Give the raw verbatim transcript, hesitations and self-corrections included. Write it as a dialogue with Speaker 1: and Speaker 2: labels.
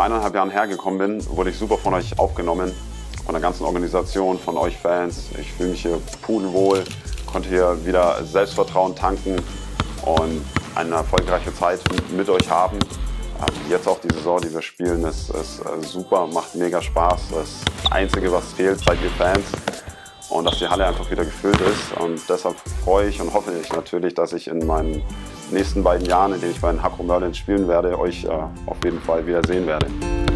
Speaker 1: eineinhalb Jahren hergekommen bin, wurde ich super von euch aufgenommen, von der ganzen Organisation, von euch Fans. Ich fühle mich hier pudelwohl, konnte hier wieder Selbstvertrauen tanken und eine erfolgreiche Zeit mit euch haben. Jetzt auch die Saison, die wir spielen, ist, ist super, macht mega Spaß. Das Einzige, was fehlt, seid ihr Fans. Und dass die Halle einfach wieder gefüllt ist. Und deshalb freue ich und hoffe ich natürlich, dass ich in meinen nächsten beiden Jahren, in denen ich bei den Hakro Merlins spielen werde, euch äh, auf jeden Fall wieder sehen werde.